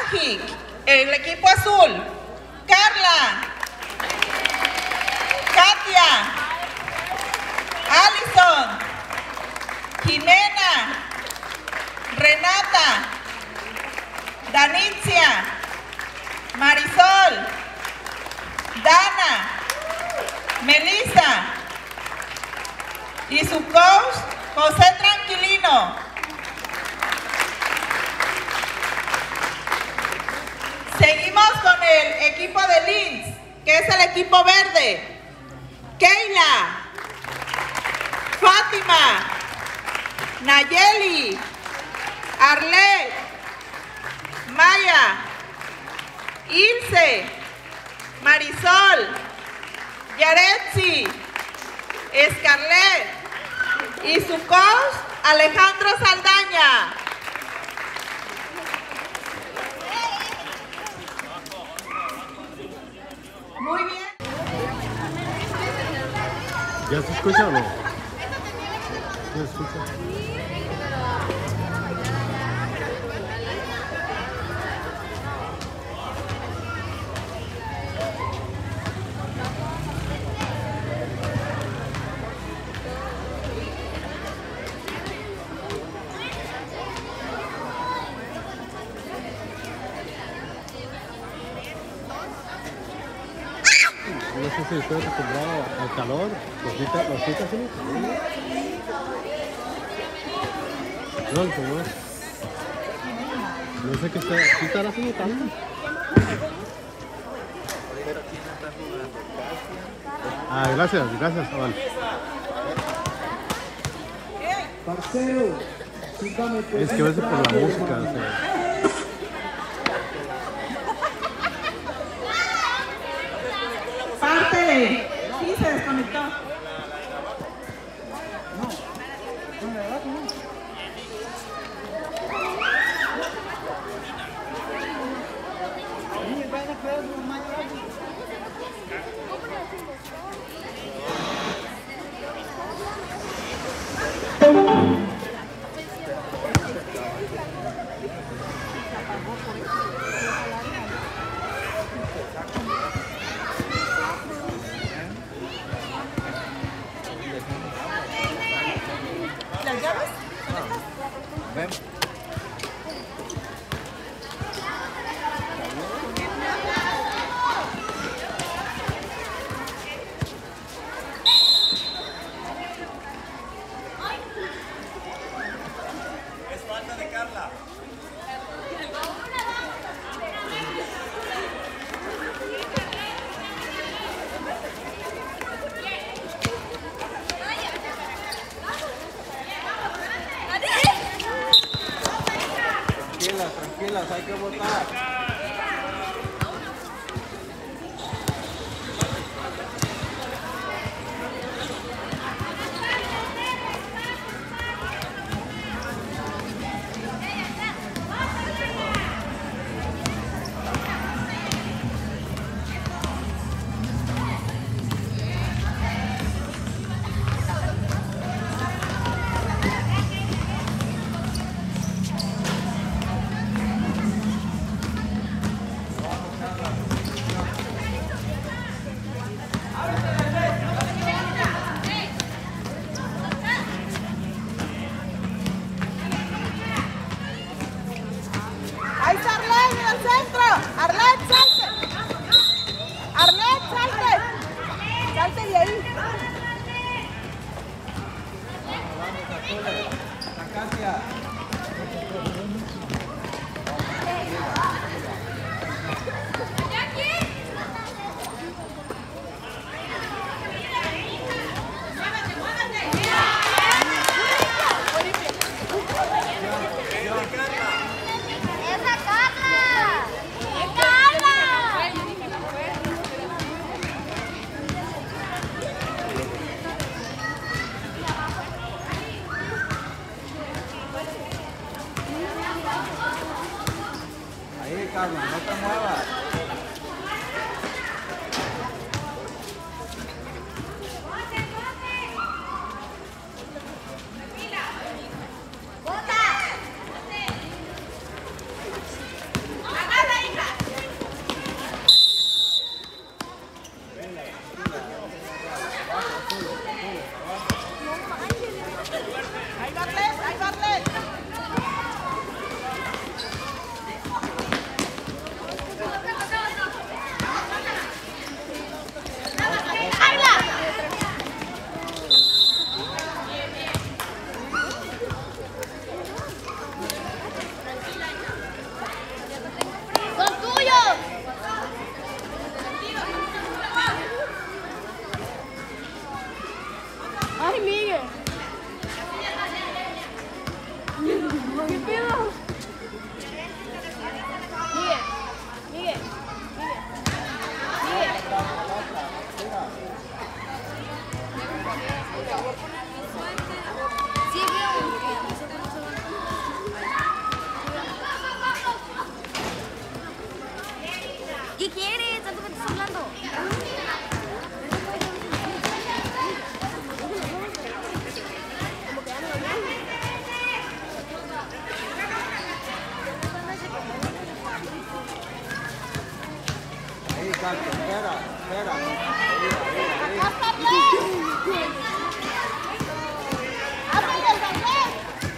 Magic, el equipo azul. Carla, Katia, Alison, Jimena, Renata, Danitzia, Marisol, Dana, Melissa y su coach José Tranquilino. Seguimos con el equipo de Linz, que es el equipo verde. Keila, Fátima, Nayeli, Arlet, Maya, Ilse, Marisol, Yaretsi, Scarlett y su coach Alejandro Saldaña. Muy bien. ¿Ya se escucha o no? ¿Se escucha? No sé si estoy acostumbrado al calor, los quita así. No sé qué estará haciendo tanto. Ah, gracias, Juan. Es que a veces por la música, o sea. Pártele. Sí, se desconectó. ¿Las llaves? Ven. Es falta de Carla. Tranquilas, hay que votar. Ahí está Arlet en el centro. Arlet, salte. Arlet, salte. Salte de ahí. Katia. Ahí, Carla, no te muevas. ¡Agarra! ¿Qué quieres? ¿Tanto que estás hablando? Ahí, Carlos, espera, espera. Ahí, ahí, ¡Acá, ahí. Carlet! ¡Ábrete el Carlet!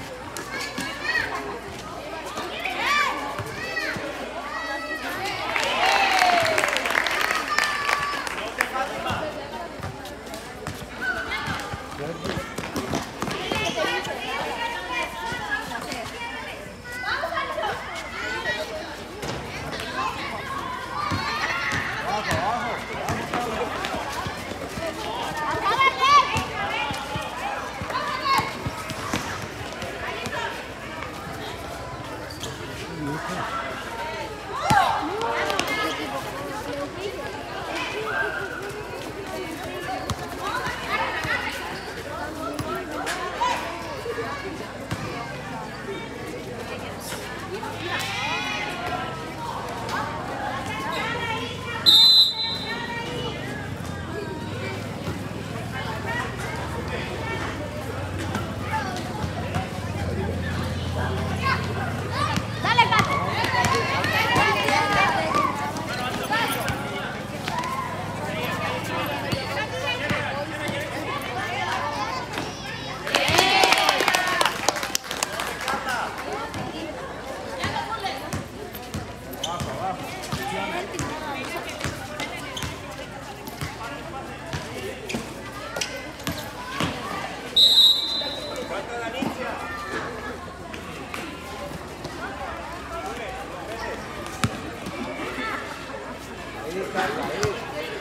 Ahí, Carlos, ahí.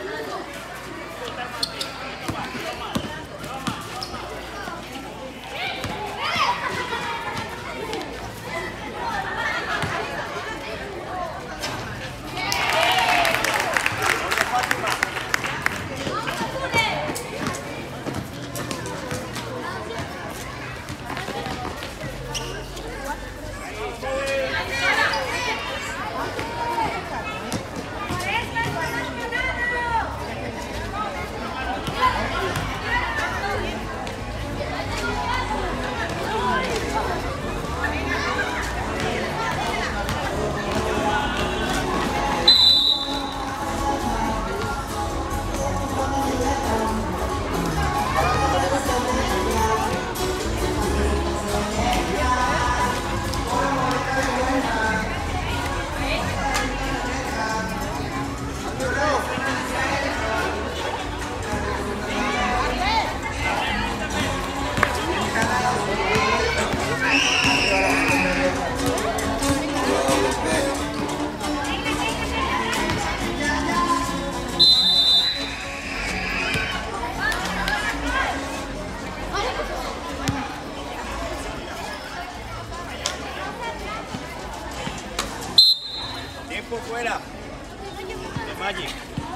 Tiempo fuera de Magic.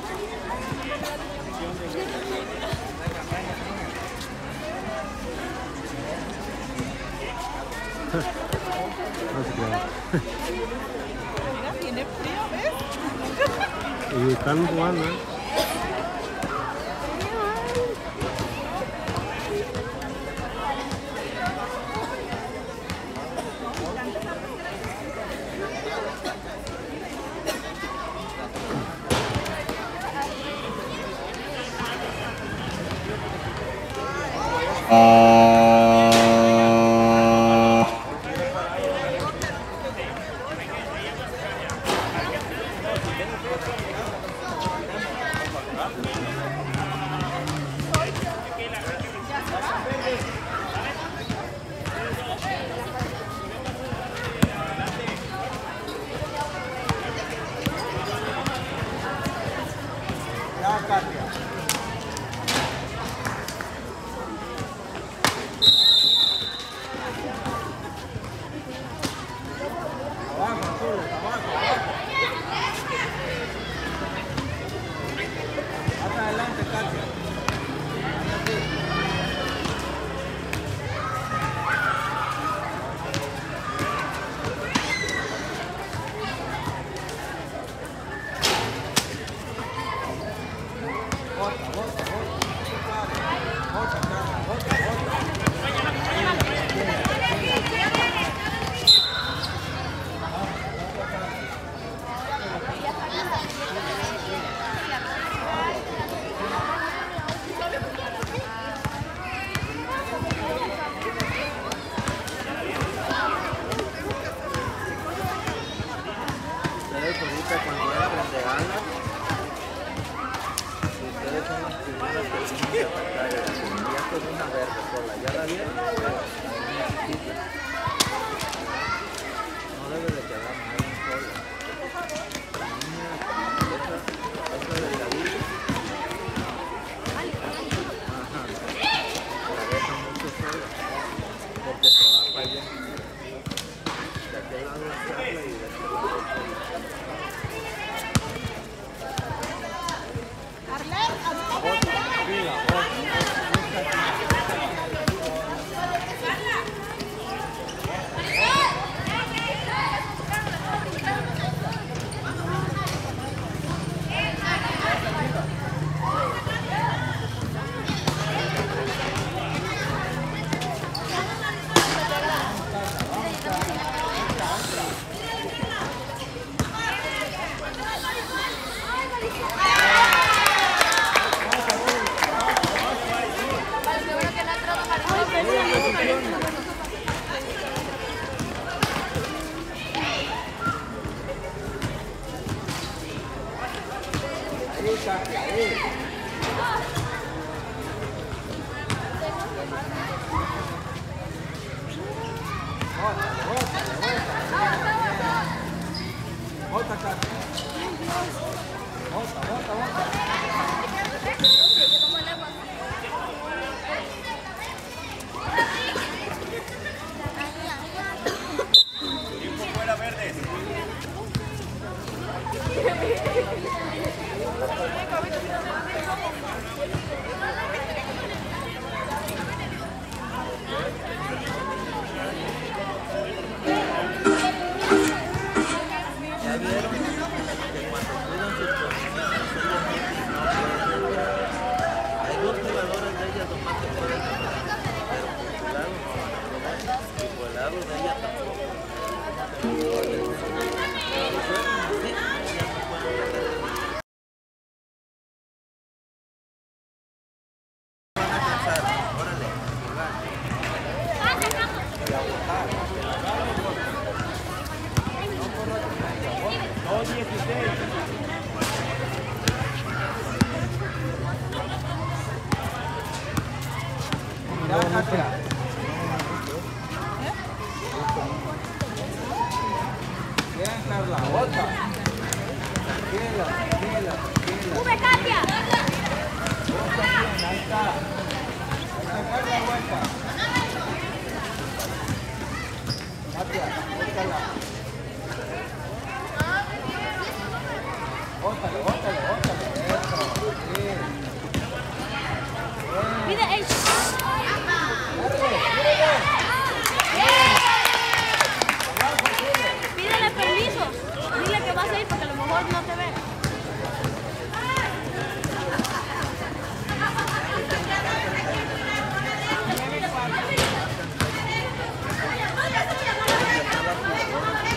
No se crean. Mira, tiene frío, ¿ves? Y están jugando, ¿eh? Ya, Katia. ahorita cuando entren de alas, ustedes son las primeras que tienen que atacar. Y esto es una verde sola. ¿Ya la vieron? Una chiquita. No debe de quedar nadie sola. La niña, esa delgadita. Ajá. La deja mucho sola. Porque se va para allá. De aquel lado es Carla y de aquel lado es Tiempo fuera, verdes. ¿Ya vieron que cuando cuidan sus posiciones ellas no pueden hacer? Hay dos jugadores de ellas nomás que pueden hacer, pero por su lado no van a poder, y por el lado de ella tampoco. Bien, Carla, otra. Tranquila, tranquila, tranquila. ¡Sube, Katia! Otra bien, ahí está. Sacar la vuelta. Katia, bótala. Bótale, bótale, bótale. Eso, sí. Mide, ey. Pídele permiso. Dile que vas a ir porque a lo mejor no te ve. Ya está la jugadora.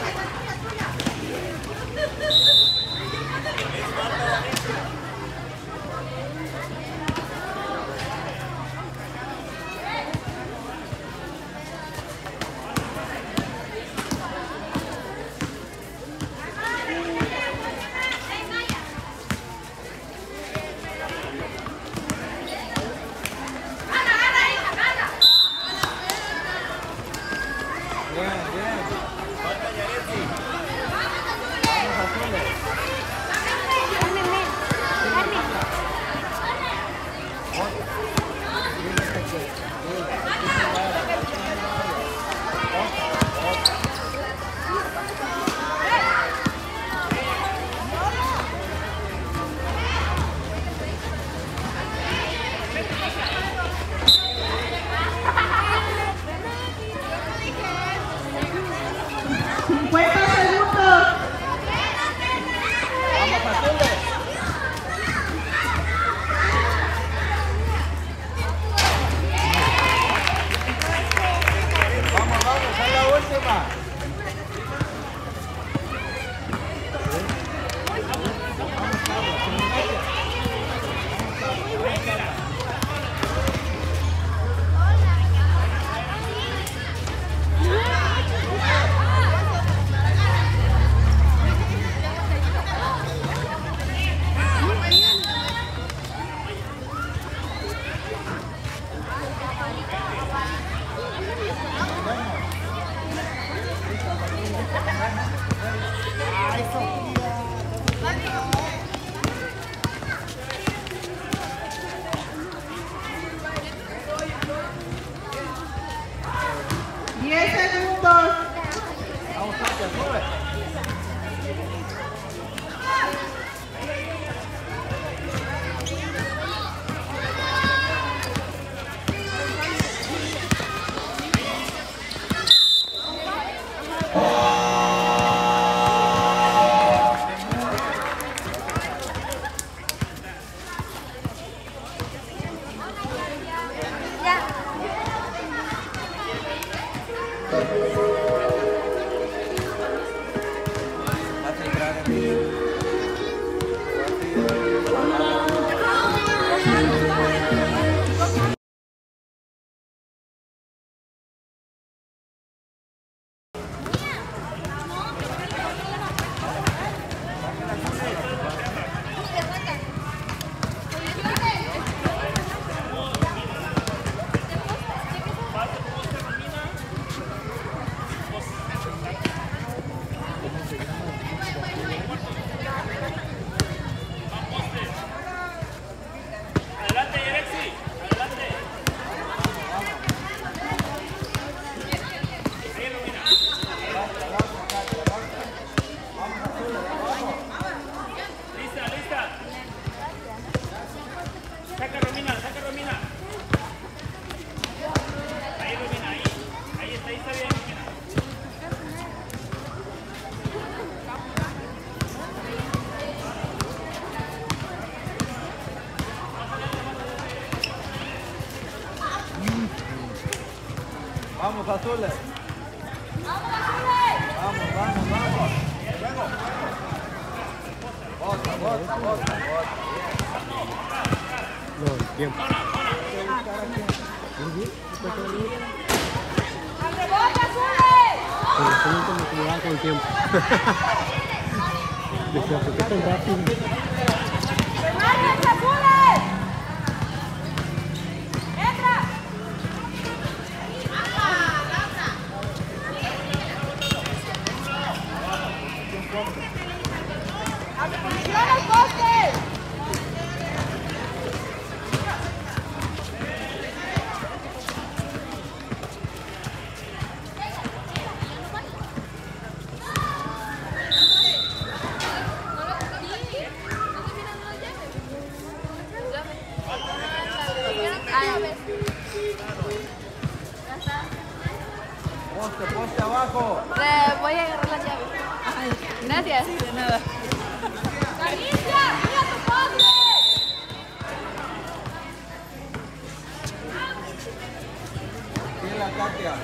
Vamos, azules. Vamos, vamos, vamos. Bota, bota, bota, bota. No, tiempo. ¡Al rebote, azules! Pero me acomodaba con el tiempo. Decía, ¿por qué tan rápido? ¡Remárquense, azules! ¡Entra! ¡Atención al poste! Poste, poste abajo. Voy a agarrar las llaves. Gracias. Sí, de nada. ¡Alicia! ¡Mira tu poste! Tiene la Katia.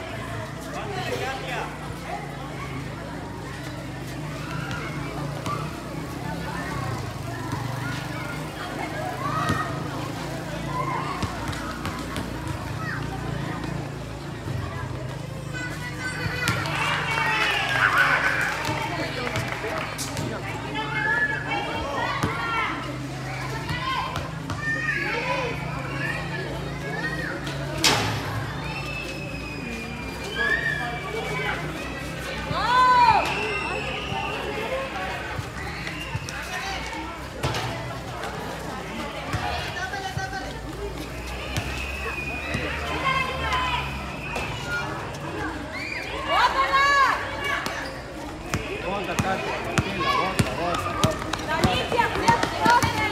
Bota, Katia. Tranquila, bota, bota, bota. ¡Alicia! ¡Cuida tu poste!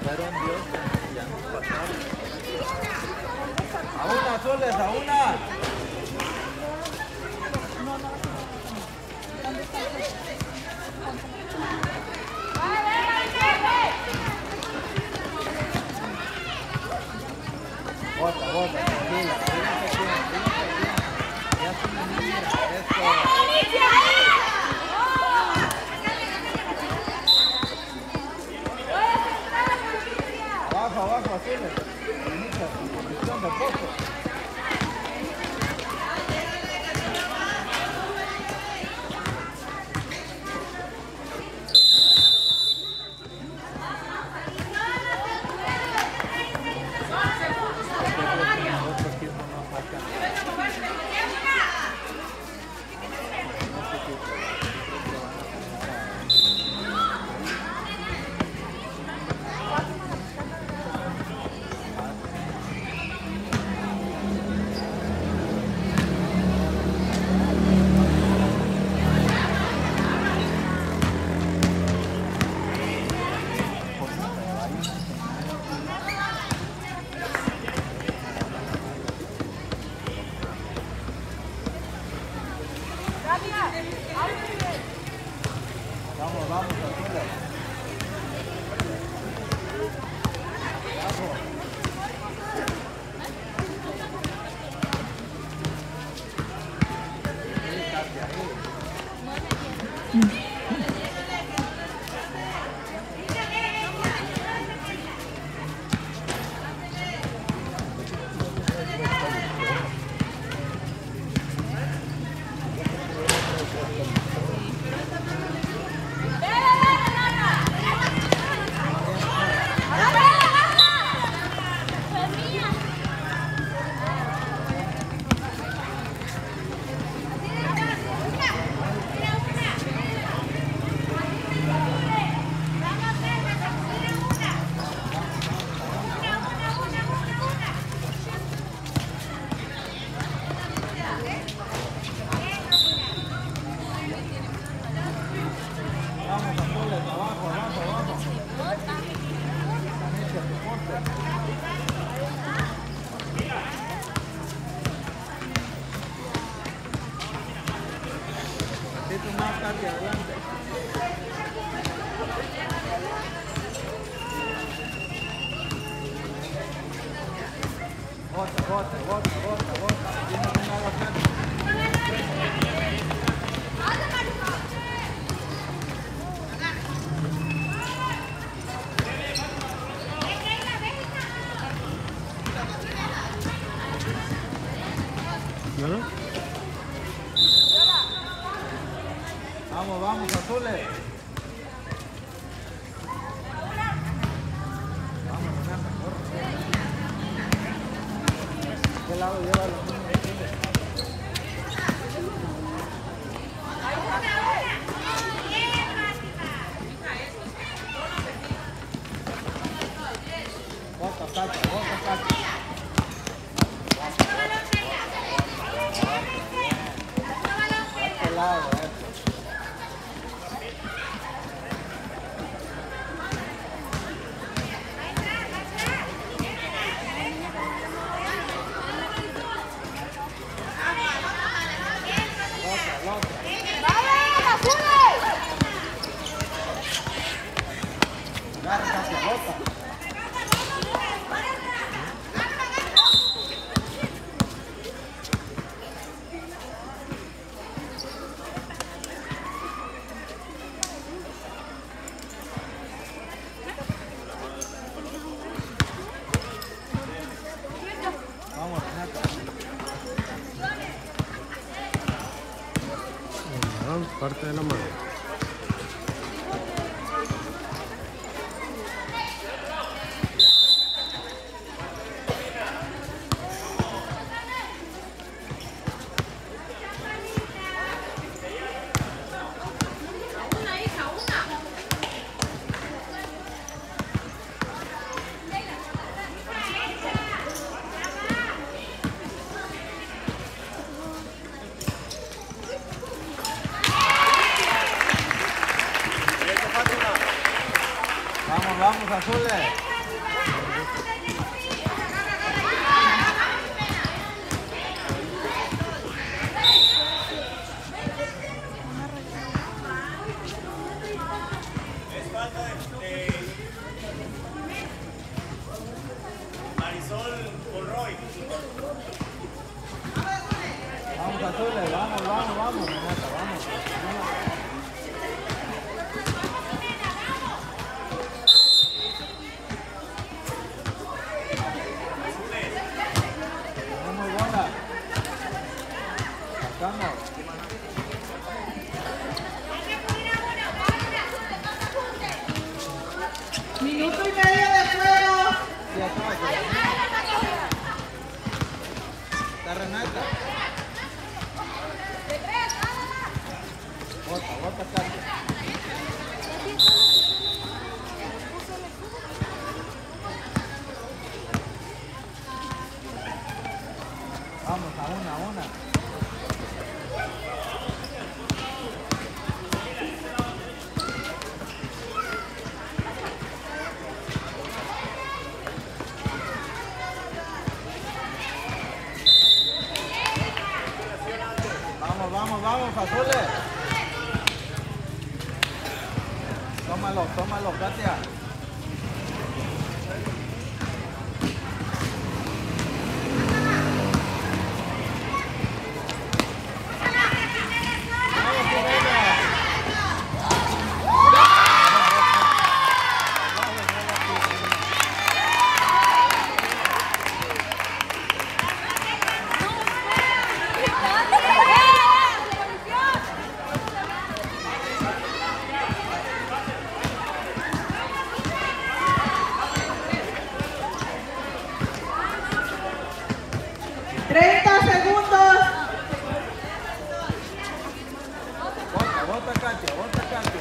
fueron dioses, ya nos pasaron. A una, Azules, a una. Bota, bota, tranquila. Ya se me mira, eso. Abajo, abajo, Azules. Bonita, posición de poco. Vamos, vamos, Azules. Más hacia adelante. Bota, bota, bota, bota, bota. Tiene que no aguantar. ¿No? Vamos, vamos, Azules. Vamos, Renata, corre. ¿Qué lado lleva los niños? Bota, Cacha, bota, Cacha. A este lado, a este. Agarra, Cacha, bota. Vamos, Renata. Parte de la mano. Vamos, vamos, Azules. falta de Marisol Monroy. Vamos, Azules, vamos, Renata, vamos. Tenemos bola. Sacamos. Minuto y medio de juego. Sí, acá. Está Renata. Bota, Katia. Vamos, a una. Vamos, Azules. Tómalo, Katia. Bota, Katia.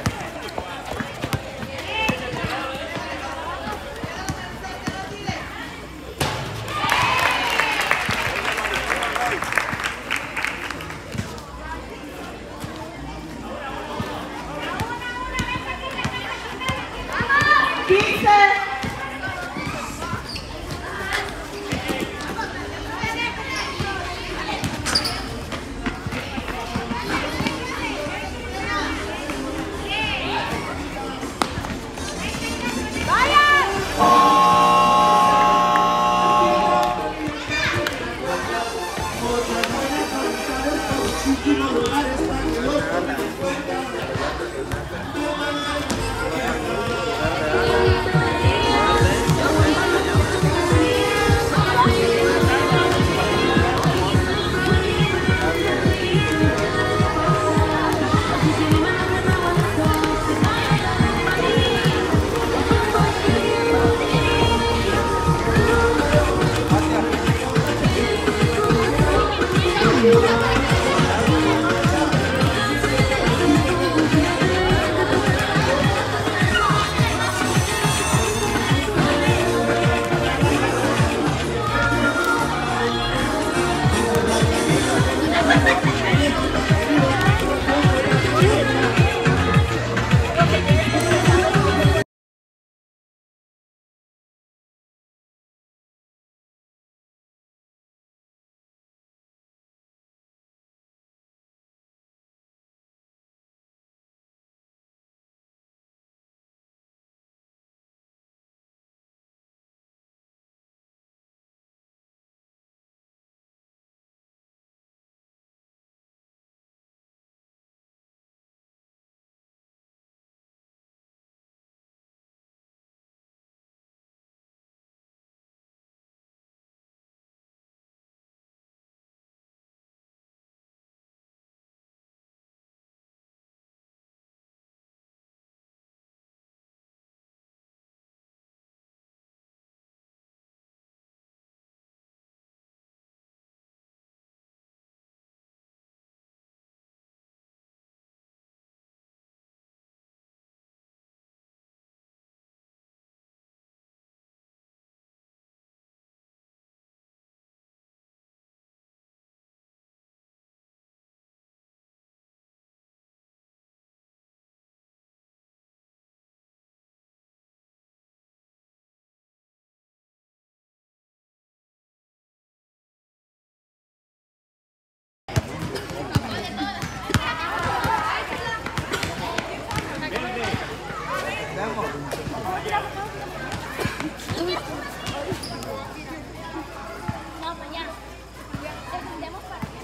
No, mañana. Defendemos para que.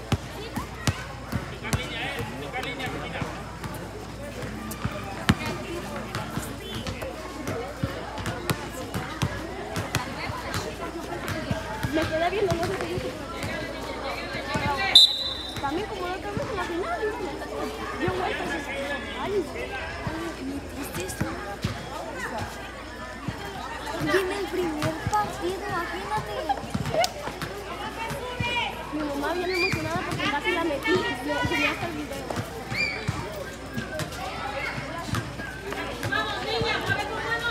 Me quedé viendo, no sé si dice. También como la otra vez en la final, yo vuelto a ay, ¿viste esto? Viene el primer partido, imagínate. Mi mamá viene emocionada porque casi la metí y yo subí hasta el video. Vamos, niña, mueve tu mano.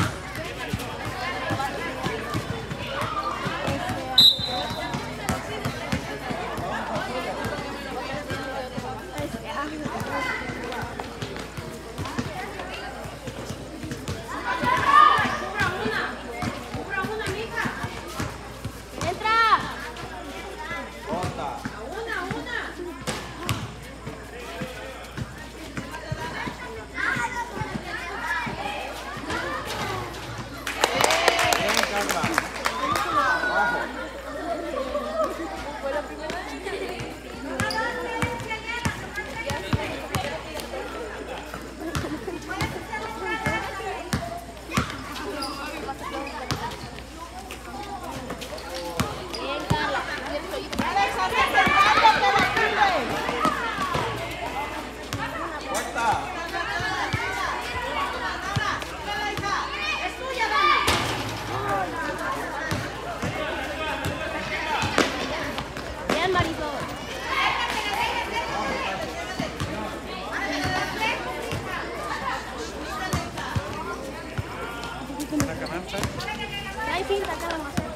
Hay cinta acá, vamos a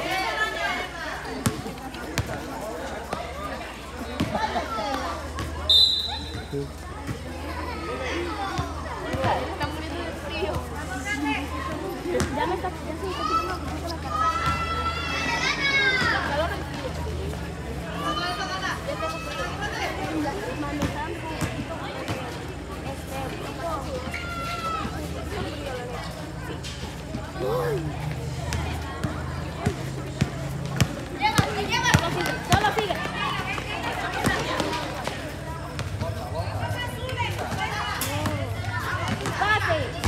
Está muriendo de frío. Ya me está quitando la cara. Calor del frío. Ya tengo frío. Manejando. Solo sigue. Pase.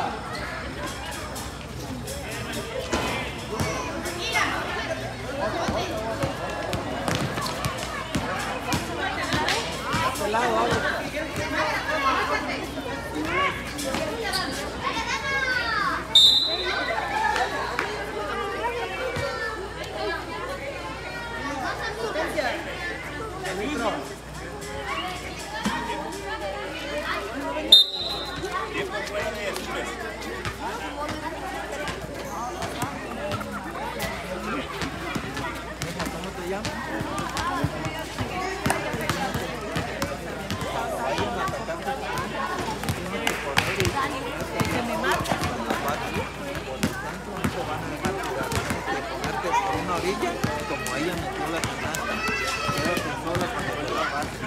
Como ella metió la canasta, quédate sola cuando te la pase.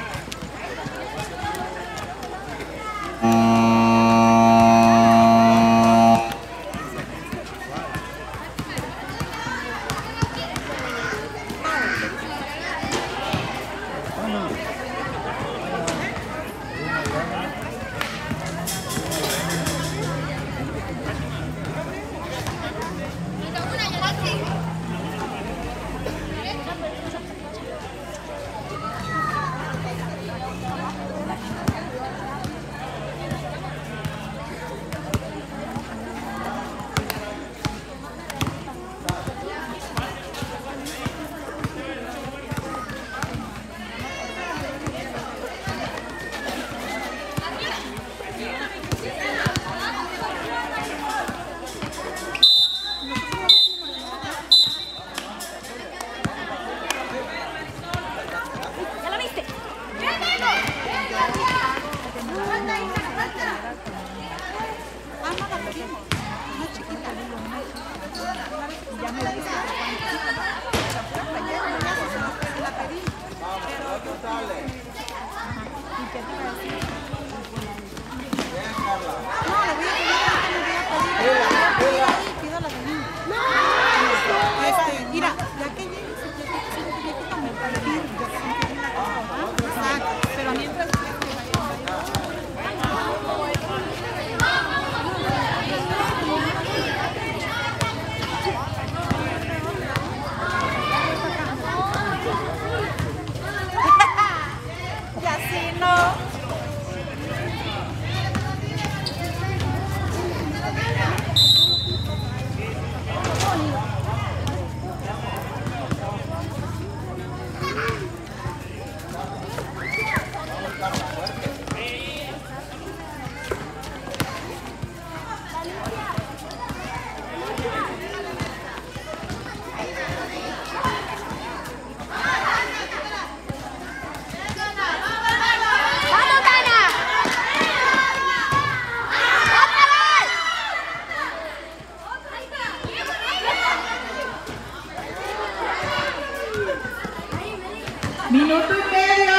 Minuto y medio.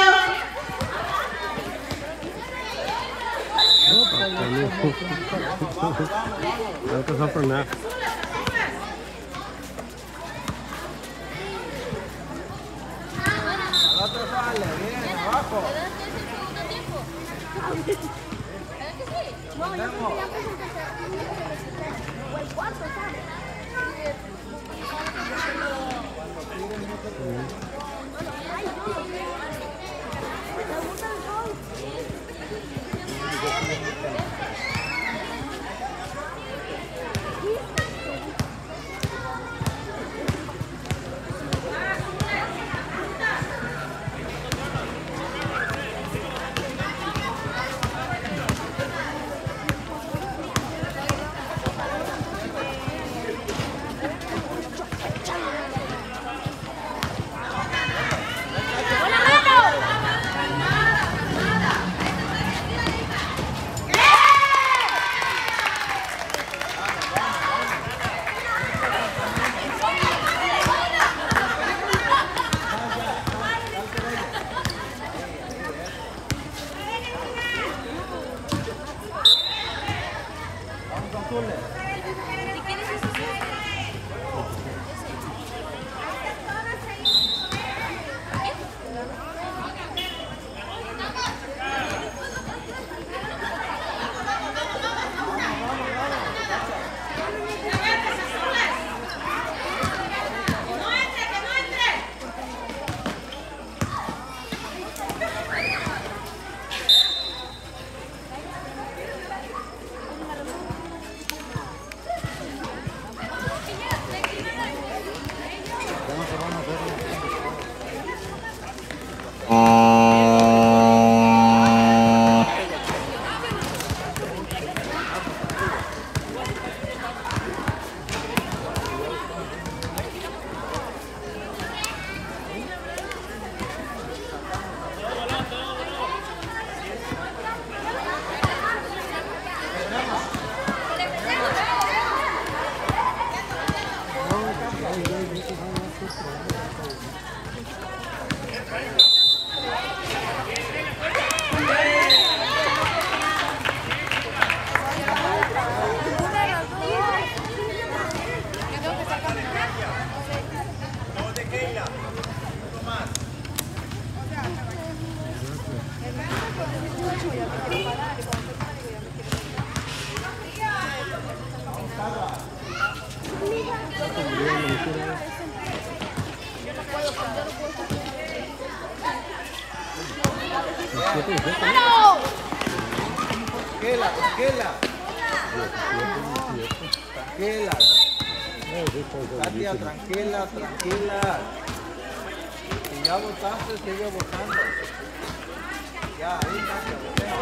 No alcanzó por nada. El otro sale, bien, abajo. No, yo creo que ya presentaste. O el cuarto, ¿sabes? Ay, no. ¿Te gusta el gol? Tranquila, tranquila. Tranquila. Katia, tranquila, tranquila. Si ya votaste, sigue votando. Ya, ahí Katia,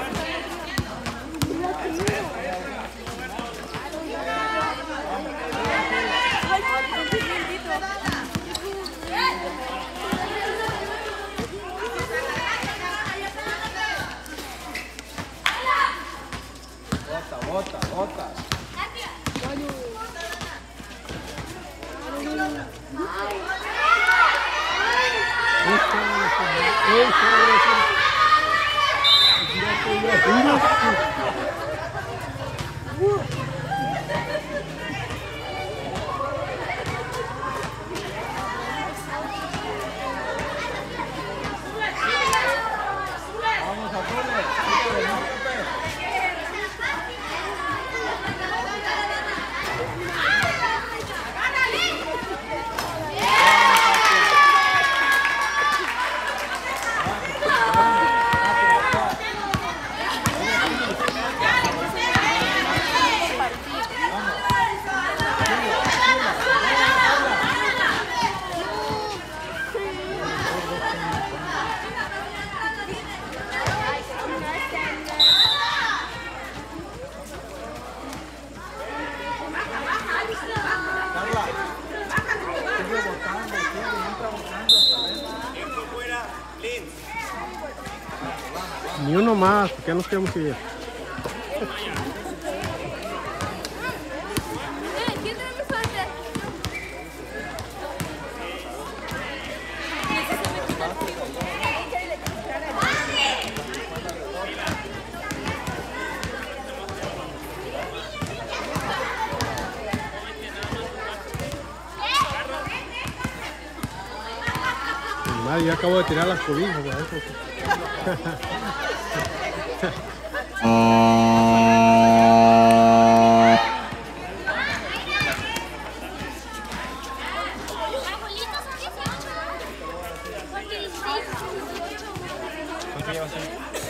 Bota, bota. Vamos a poner. Ni uno más, porque ya nos queremos ir. ¿Quién tiene que falta? Madre, yo acabo de tirar las cobijas. Abuelitos son 18. Porque 16 son 18. ¿Cuánto llevas ahí?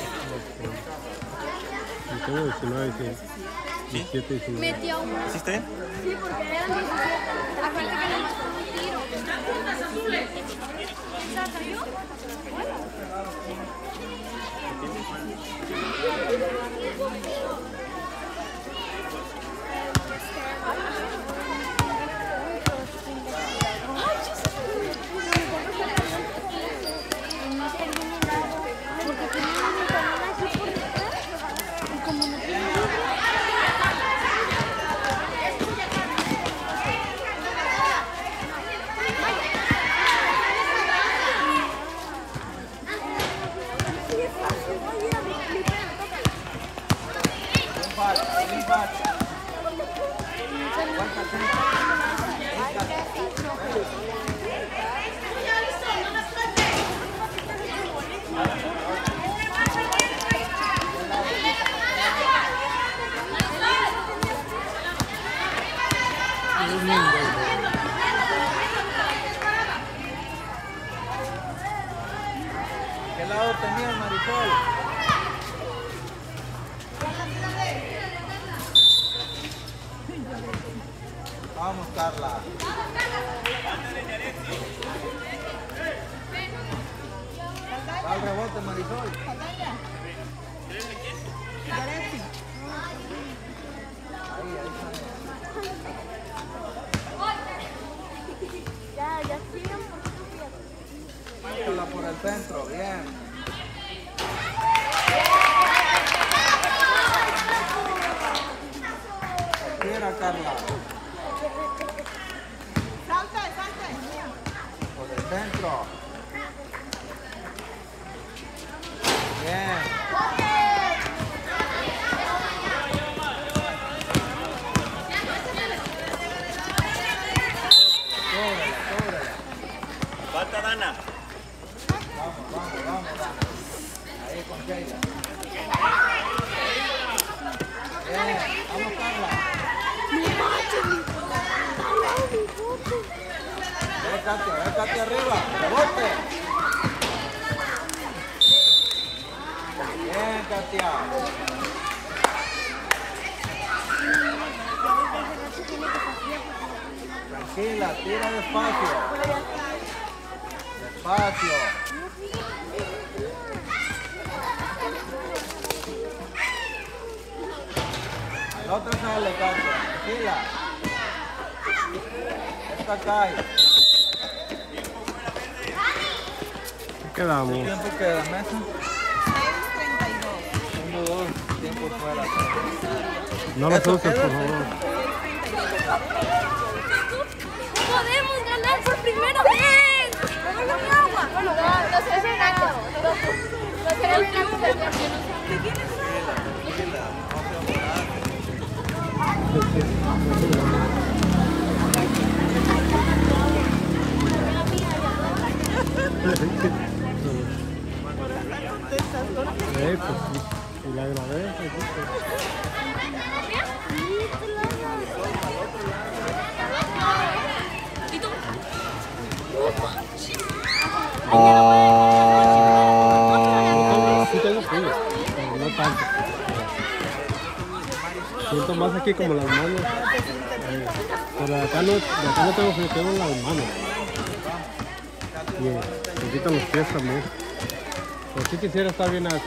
Y tengo 19, 17, 19. Metió uno. ¿Hiciste? Sí, porque eran 17. Aparte que nomás fue un tiro. ¿Saca yo? Porque tenía una canela así por detrás y como no tiene ¿Qué lado tenías, Marisol? Vamos, Carla. Va al rebote, Marisol. Ya sigan por Mátala por el centro, bien. Mira, Carla. Salte, salte. Por el centro. Bien. Falta Dana. Vamos, Dana. Ahí con Sheila. Bien. Vamos, Carla. mi macho, mi foto. Katia, ve Katia arriba, rebote. Bien, Katia. Tranquila, tira despacio. Despacio. Al otro sale, Katia. Tranquila. Esta cae. Quedamos. ¿Qué tiempo queda, Mesa? 6:32. 1, 2, tiempo fuera. No lo Eso, asustes, por eso. favor. ¡Podemos ganar por primera vez! ¡Dame agua! Bueno, no se hace nada. No se hace nada. Tranquila, no se amorate. Pues sí. Y la grabé. Pues, sí, sí tengo frío, pero no tanto. Siento más aquí como las manos. Pero de acá no tengo frío, tengo las manos. Y me quitan los pies también. Pero sí quisiera estar bien así.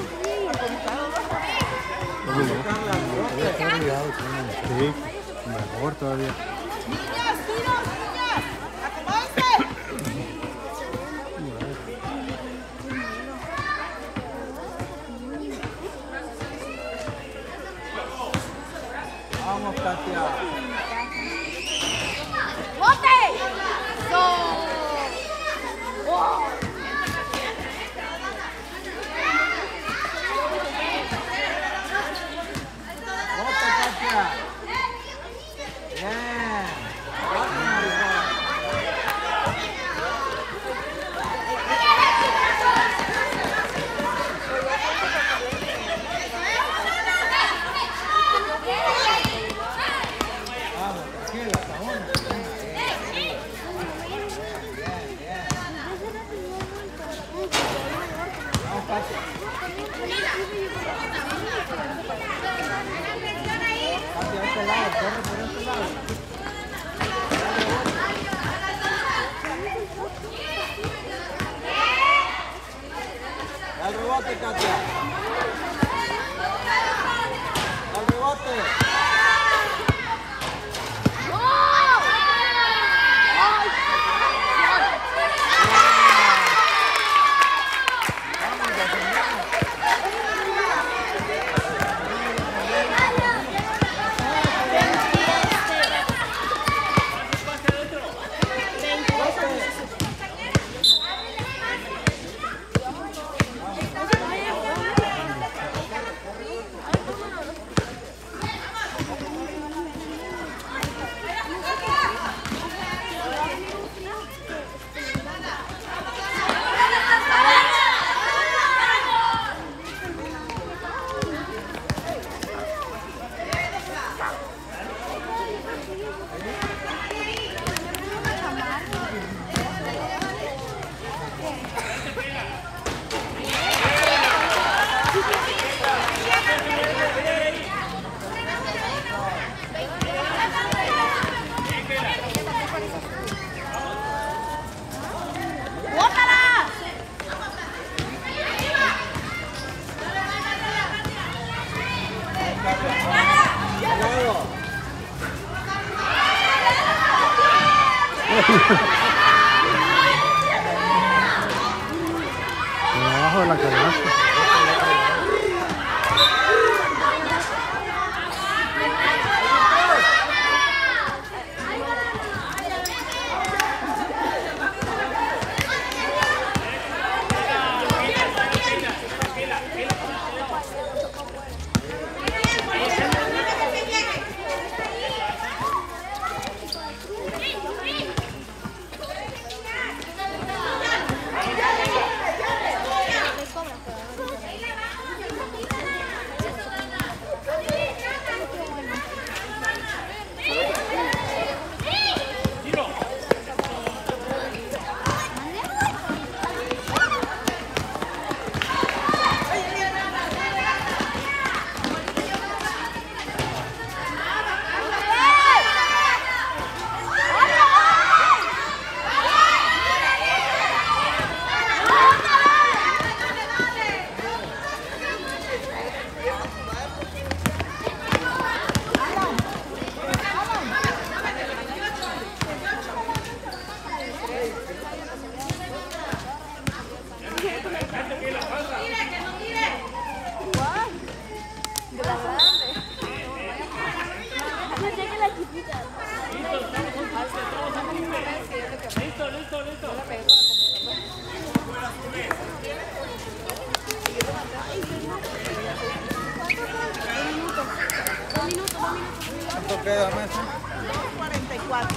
Sí, mejor todavía. Niñas, tiros, niñas. Acomódense. Vamos, Katia. ¡Bote! ¡No! ¡Wow! Bote, Katia. Bien. Bote, Marisol. Vamos, tranquila, hasta una. Vamos, Katia. Katia, a este lado, corre por este lado. Da el rebote, Katia. Da el rebote. Por abajo de la canasta. que la chiquita. Listo. ¿Cuánto queda, Messi? 44.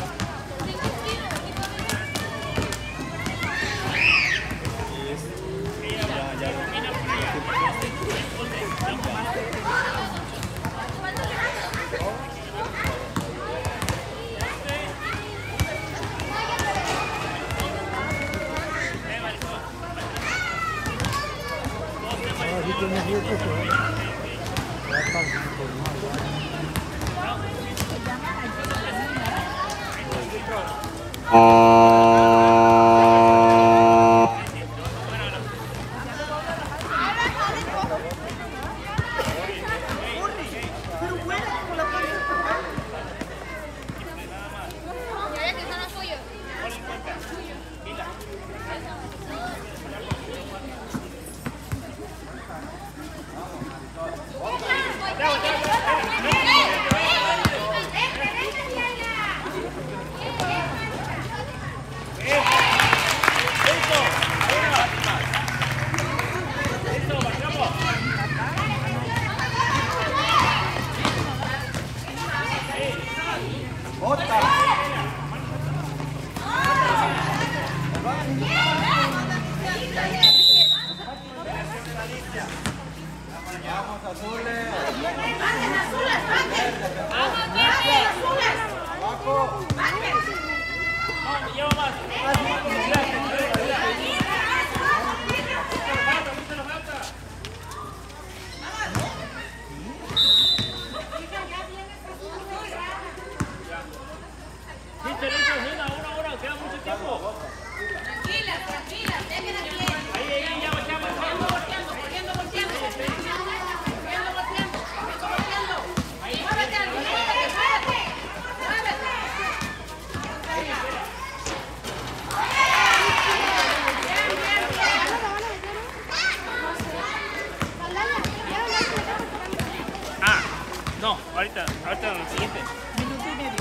No, ahorita el siguiente. Minuto y medio.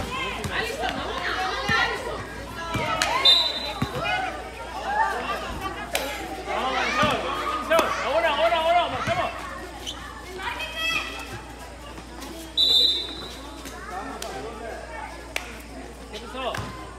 Ahora, marcamos. ¿Qué pasó?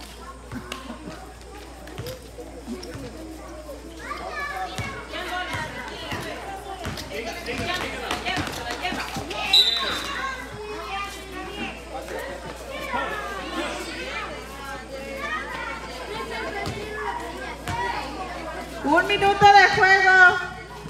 Un minuto de juego.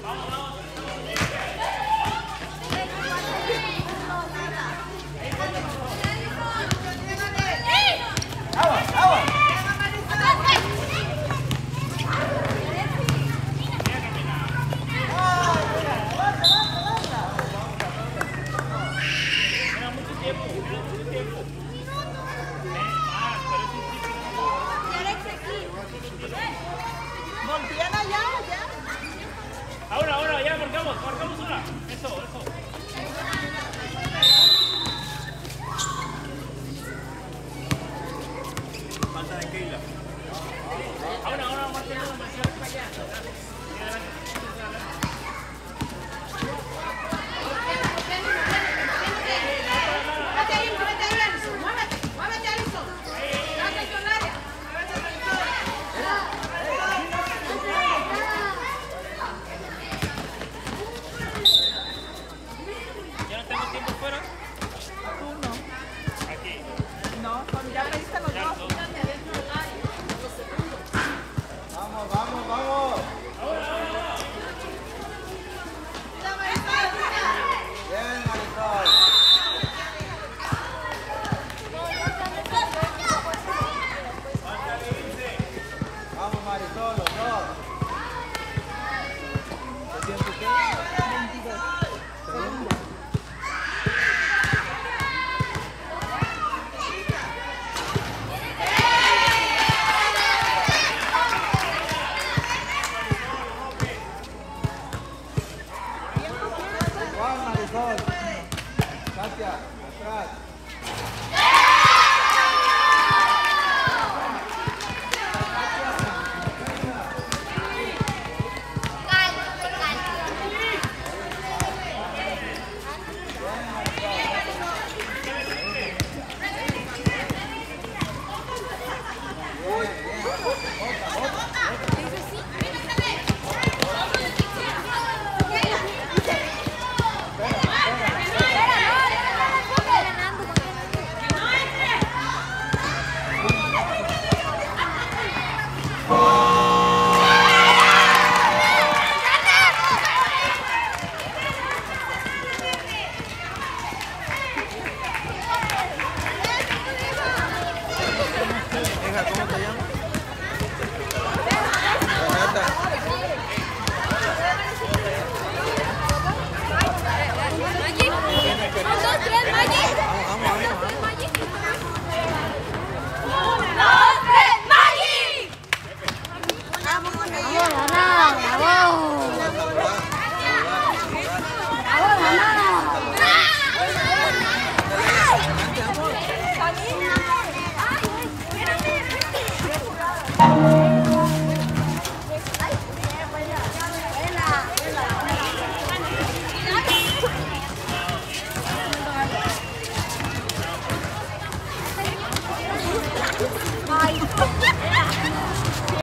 Volvían allá, ya. Ahora, ya marcamos una. Eso. Falta de Keila. Ahora, marcamos para allá. No, ya